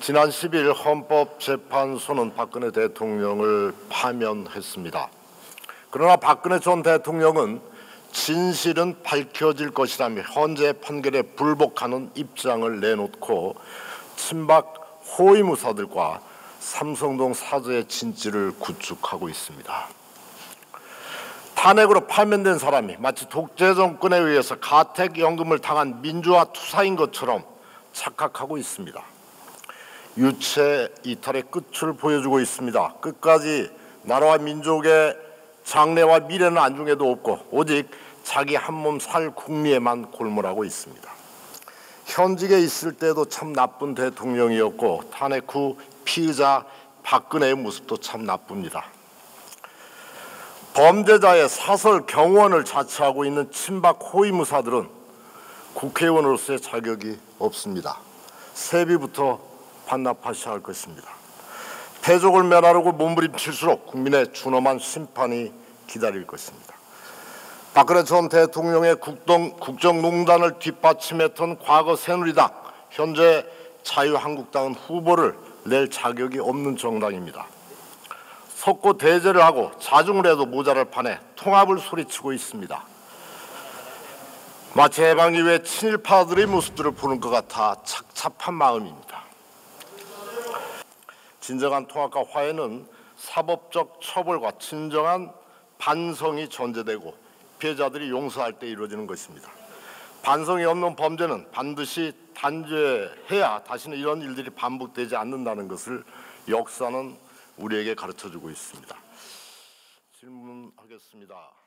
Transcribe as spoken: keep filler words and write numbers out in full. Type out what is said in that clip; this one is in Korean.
지난 십 일 헌법재판소는 박근혜 대통령을 파면했습니다. 그러나 박근혜 전 대통령은 진실은 밝혀질 것이라며 헌재 판결에 불복하는 입장을 내놓고 친박 호위무사들과 삼성동 사저의 진실을 구축하고 있습니다. 탄핵으로 파면된 사람이 마치 독재 정권에 의해서 가택연금을 당한 민주화 투사인 것처럼 착각하고 있습니다. 유체 이탈의 끝을 보여주고 있습니다. 끝까지 나라와 민족의 장래와 미래는 안중에도 없고 오직 자기 한몸 살 궁리에만 골몰하고 있습니다. 현직에 있을 때도 참 나쁜 대통령이었고 탄핵 후 피의자 박근혜의 모습도 참 나쁩니다. 범죄자의 사설 경호원을 자처하고 있는 친박 호위무사들은 국회의원으로서의 자격이 없습니다. 세비부터 반납하셔야 할 것입니다. 패족을 멸하려고 몸부림칠수록 국민의 준엄한 심판이 기다릴 것입니다. 박근혜 전 대통령의 국동, 국정농단을 뒷받침했던 과거 새누리당, 현재 자유한국당은 후보를 낼 자격이 없는 정당입니다. 석고 대제를 하고 자중을 해도 모자랄 판에 통합을 소리치고 있습니다. 마치 해방 이후에 친일파들의 모습들을 보는 것 같아 착잡한 마음입니다. 진정한 통합과 화해는 사법적 처벌과 진정한 반성이 전제되고 피해자들이 용서할 때 이루어지는 것입니다. 반성이 없는 범죄는 반드시 단죄해야 다시는 이런 일들이 반복되지 않는다는 것을 역사는 우리에게 가르쳐주고 있습니다. 질문하겠습니다.